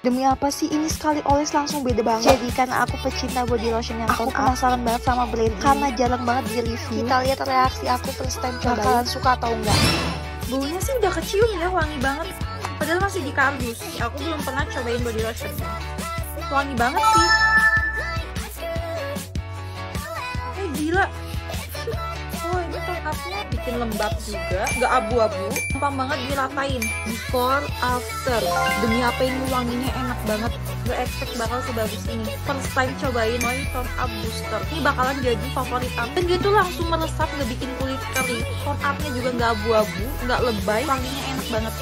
Demi apa sih ini sekali oles langsung beda banget. Jadi karena aku pecinta body lotion yang aku penasaran banget sama brand ini karena jarang banget di review. Kita lihat reaksi aku first time cobain, bakalan suka atau enggak. Baunya sih udah kecium ya, wangi banget. Padahal masih di kardus. Aku belum pernah cobain body lotion. Wangi banget sih. Gila. Oh, ini tone up-nya bikin lembab juga, nggak abu-abu, gampang banget diratain. Before, after. Demi apa ini wanginya enak banget. Gak expect bakal sebagus ini. First time cobain tone up booster. Ini bakalan jadi favorit aku. Dan dia tuh langsung meresap, nggak bikin kulit kering. Tone up-nya juga nggak abu-abu, nggak lebay. Wanginya enak banget.